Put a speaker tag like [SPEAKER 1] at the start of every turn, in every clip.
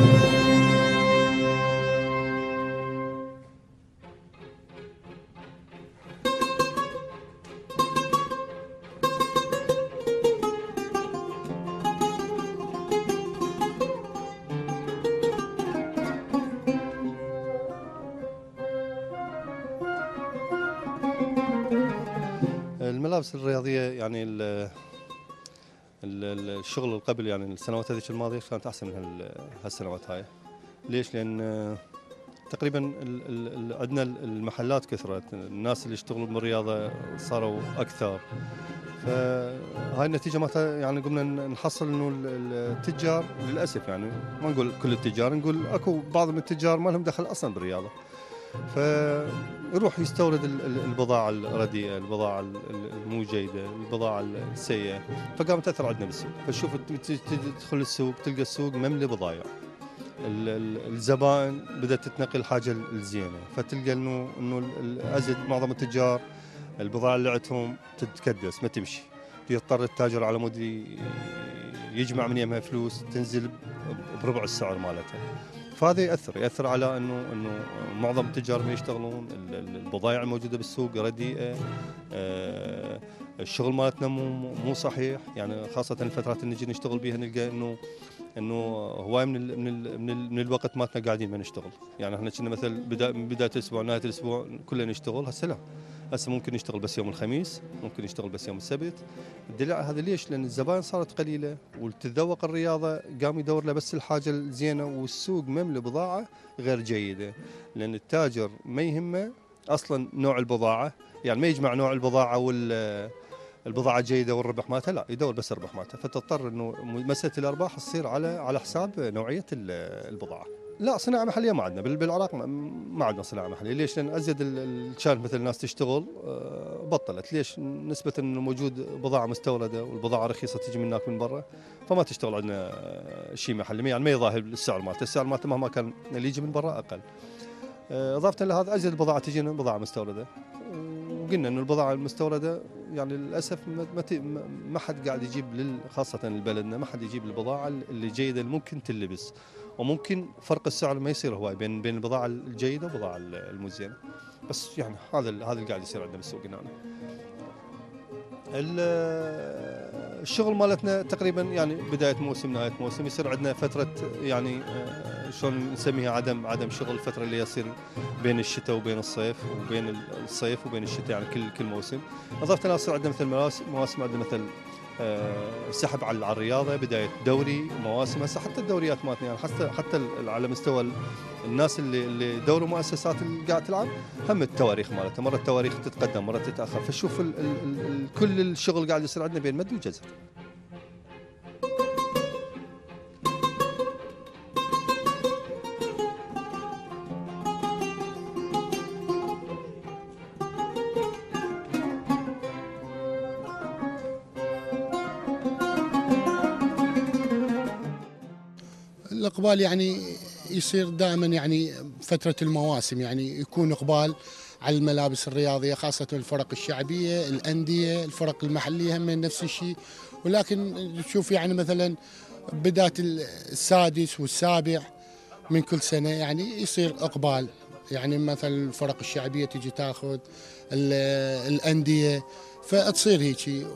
[SPEAKER 1] الملابس الرياضية يعني الشغل اللي قبل، يعني السنوات هذيك الماضية كانت أحسن من هالسنوات هاي. ليش؟ لأن تقريبا عندنا المحلات كثرت، الناس اللي يشتغلوا بالرياضة صاروا أكثر، فهاي النتيجة مالتها يعني قمنا نحصل إنه التجار للأسف، يعني ما نقول كل التجار، نقول أكو بعض من التجار ما لهم دخل أصلا بالرياضة، فيروح يستورد البضاعة الرديئة، البضاعة المو جيدة، البضاعة السيئة، فقامت تأثر عندنا بالسوق. فشوف تدخل السوق تلقى السوق مملي بضايع، الزبائن بدأت تتنقل الحاجة الزينة، فتلقى إنه الأزد معظم التجار البضاعة اللي عندهم تتكدس ما تمشي، يضطر التاجر على مود يجمع من يمها فلوس تنزل بربع السعر مالتها. فهذا يأثر على انه معظم التجار ما يشتغلون، البضائع الموجوده بالسوق رديئه، الشغل مالتنا مو صحيح، يعني خاصه الفترات اللي نجي نشتغل بها نلقى انه هواي من الوقت مالتنا قاعدين ما نشتغل. يعني احنا كنا مثل بدايه الاسبوع نهايه الاسبوع كلنا نشتغل، هسه لا، هسه ممكن نشتغل بس يوم الخميس، ممكن نشتغل بس يوم السبت. الدليل على هذا ليش؟ لان الزبائن صارت قليله، والتذوق الرياضه قام يدور له بس الحاجه الزينه، والسوق مملي بضاعه غير جيده، لان التاجر ما يهمه اصلا نوع البضاعه، يعني ما يجمع نوع البضاعه البضاعة جيدة والربح مالتها، لا، يدور بس الربح مالتها، فتضطر انه مسألة الارباح تصير على حساب نوعية البضاعة. لا، صناعة محلية ما عندنا بالعراق، ما عندنا صناعة محلية. ليش؟ لأن أزيد كانت مثل الناس تشتغل بطلت. ليش؟ نسبة إنه موجود بضاعة مستوردة والبضاعة رخيصة تجي من هناك من برا، فما تشتغل عندنا شيء محلي، يعني ما يظاهر السعر مالته مهما كان اللي يجي من برا أقل. إضافة لهذا أزيد البضاعة تجينا بضاعة مستوردة، وقلنا إنه البضاعة المستوردة يعني للأسف ما حد قاعد يجيب خاصة لبلدنا، ما حد يجيب البضاعة اللي جيدة اللي ممكن تلبس، وممكن فرق السعر ما يصير هواي بين البضاعة الجيدة والبضاعة المزينة. بس يعني هذا اللي قاعد يصير عندنا بالسوق هنا. الشغل مالتنا تقريبا يعني بداية موسم نهاية موسم، يصير عندنا فترة يعني شلون نسميها عدم شغل، الفترة اللي يصير بين الشتاء وبين الصيف، وبين الصيف وبين الشتاء، يعني كل موسم. إضافة إلى يصير عندنا مثل مواسم عندنا مثل سحب على الرياضة، بداية دوري ومواسم. هسه حتى الدوريات مالتنا يعني حتى على مستوى الناس اللي دوروا مؤسسات اللي قاعد تلعب، هم التواريخ مالتها مرة التواريخ تتقدم مرة تتأخر، فشوف كل الشغل قاعد يصير عندنا بين مد وجزر.
[SPEAKER 2] الإقبال يعني يصير دائما، يعني فترة المواسم يعني يكون إقبال على الملابس الرياضية، خاصة الفرق الشعبية، الأندية، الفرق المحلية هم نفس الشيء. ولكن تشوف يعني مثلا بداية السادس والسابع من كل سنة يعني يصير إقبال، يعني مثلا الفرق الشعبية تجي تاخذ الأندية، فتصير هيك.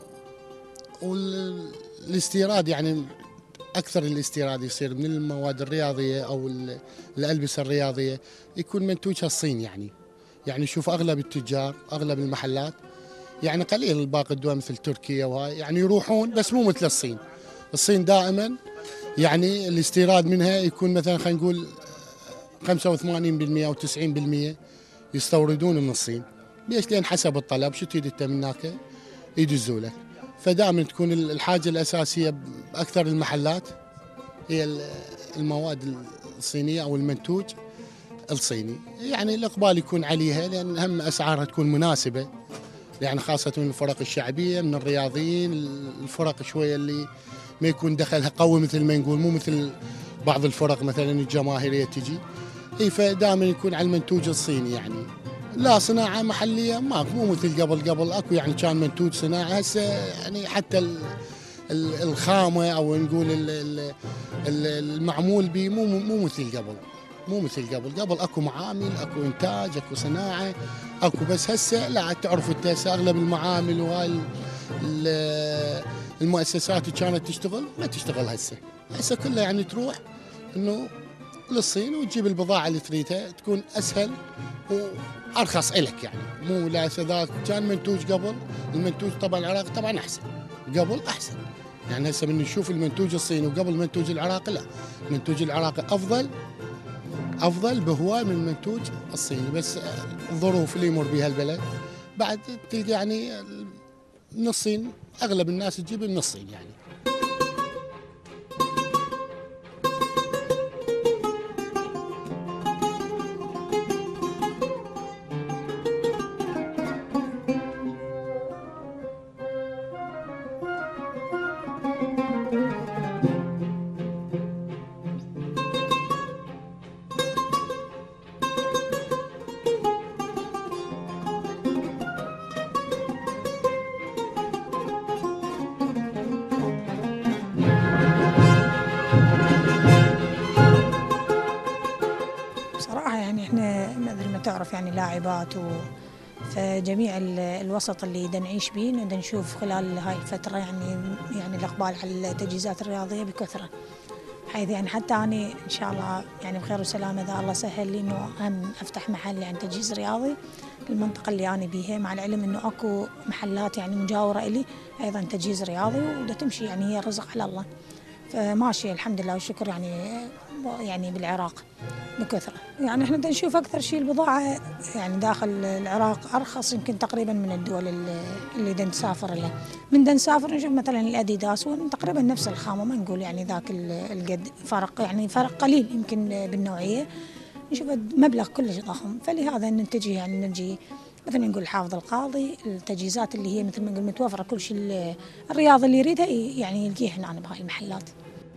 [SPEAKER 2] والاستيراد يعني أكثر الاستيراد يصير من المواد الرياضية أو الألبسة الرياضية يكون منتوجها الصين. يعني شوف أغلب التجار أغلب المحلات يعني قليل باقي الدول مثل تركيا وهاي يعني يروحون، بس مو مثل الصين. الصين دائما يعني الاستيراد منها يكون مثلا خلينا نقول 85% أو 90% يستوردون من الصين. ليش؟ لأن حسب الطلب شو تريد أنت من هناك يدزوا لك. فدائما تكون الحاجة الأساسية بأكثر المحلات هي المواد الصينية أو المنتوج الصيني. يعني الإقبال يكون عليها لأن هم أسعارها تكون مناسبة، يعني خاصة من الفرق الشعبية من الرياضيين، الفرق شوية اللي ما يكون دخلها قوي مثل ما نقول، مو مثل بعض الفرق مثلا الجماهيرية تجي. فدائما يكون على المنتوج الصيني. يعني لا صناعة محلية مو مثل قبل اكو يعني كان منتوج صناعي. هسه يعني حتى الخامه او نقول المعمول به مو مثل قبل. مو مثل قبل اكو معامل، اكو انتاج، اكو صناعه، اكو. بس هسه لا، تعرف انت هسه اغلب المعامل وهاي المؤسسات اللي كانت تشتغل ما تشتغل هسه كلها يعني تروح انه للصين وتجيب البضاعه اللي تريدها، تكون اسهل وارخص لك يعني. مو لا ذاك كان منتوج قبل، المنتوج طبعا العراق طبعا احسن، قبل احسن يعني. هسه من نشوف المنتوج الصيني وقبل منتوج العراق، لا، المنتوج العراقي افضل بهواي من المنتوج الصيني. بس الظروف اللي يمر بها البلد بعد تلقى يعني من الصين اغلب الناس تجيب من الصين يعني.
[SPEAKER 3] صراحة يعني احنا مثل ما تعرف يعني لاعبات فجميع الوسط اللي نعيش به نشوف خلال هاي الفترة يعني الإقبال على التجهيزات الرياضية بكثرة، حيث يعني حتى أنا إن شاء الله يعني بخير وسلامة إذا الله سهل لي إنه هم أفتح محل يعني تجهيز رياضي المنطقة اللي أنا بيها، مع العلم إنه أكو محلات يعني مجاورة إلي أيضا تجهيز رياضي وده تمشي يعني هي رزق على الله، فماشي الحمد لله والشكر يعني بالعراق بكثرة. يعني احنا نشوف أكثر شيء البضاعة يعني داخل العراق أرخص يمكن تقريبا من الدول اللي نسافر لها. من نسافر نشوف مثلا الأديداس تقريبا نفس الخامة، ما نقول يعني ذاك القد فرق، يعني فرق قليل يمكن بالنوعية، نشوف مبلغ كلش ضخم. فلهذا نتجه يعني نجي مثل ما نقول حافظ القاضي، التجهيزات اللي هي مثل ما نقول متوفرة كل شيء الرياضي اللي يريدها يعني يلقيه هنا بهاي المحلات.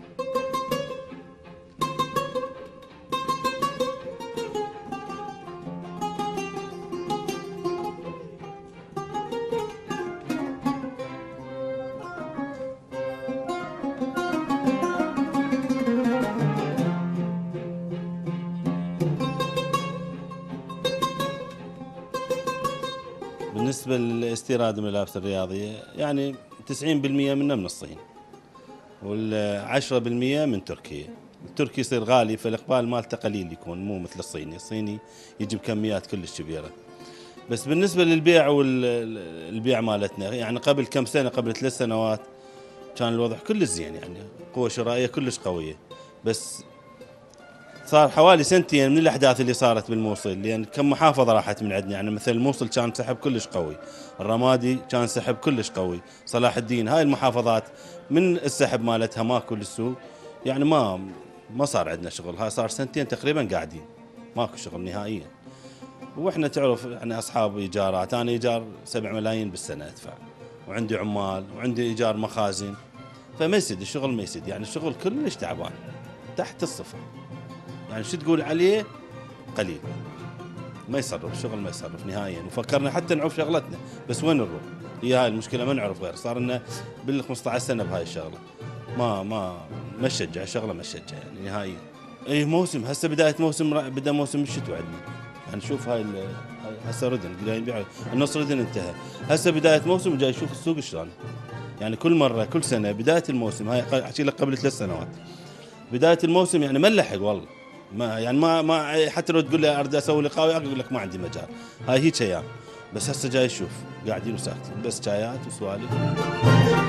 [SPEAKER 4] بالنسبة للاستيراد الملابس الرياضية يعني 90% منها من الصين، وال10% من تركيا. التركي يصير غالي فالإقبال مالته قليل يكون، مو مثل الصيني يجيب كميات كلش كبيرة. بس بالنسبة للبيع والبيع مالتنا يعني قبل كم سنة، قبل 3 سنوات كان الوضع كلش زين، يعني قوة شرائية كلش قوية. بس صار حوالي سنتين من الأحداث اللي صارت بالموصل، لأن يعني كم محافظة راحت من عندنا، يعني مثل الموصل كان سحب كلش قوي، الرمادي كان سحب كلش قوي، صلاح الدين، هاي المحافظات من السحب مالتها ماكو للسوق، يعني ما صار عندنا شغل. هاي صار سنتين تقريبا قاعدين ماكو شغل نهائيا. واحنا تعرف يعني اصحاب ايجارات، انا ايجار 7 ملايين بالسنه ادفع، وعندي عمال وعندي ايجار مخازن، فما يسد الشغل، ما يسد، يعني الشغل كلش تعبان تحت الصفر، يعني شو تقول عليه قليل، ما يصرف الشغل، ما يصرف نهائيا. وفكرنا حتى نعوف شغلتنا، بس وين نروح؟ هي هاي المشكله، ما نعرف غير. صار لنا بال 15 سنه بهاي الشغله، ما نشجع الشغله، ما نشجع يعني نهائيا. اي موسم هسه بدايه موسم، بدا موسم الشتوى عندنا، يعني نشوف هاي هسه ردن قاعدين يبيعوا النص، ردن انتهى، هسه بدايه موسم جاي يشوف السوق شلون. يعني كل مره كل سنه بدايه الموسم، هاي احكي لك قبل 3 سنوات بدايه الموسم يعني ما نلحق والله، ما حتى لو تقول لي اريد اسوي لقاء اقول لك ما عندي مجال، هاي هيك ايام. بس هسه جاي اشوف قاعدين وساكتين، بس شايات وسوالف.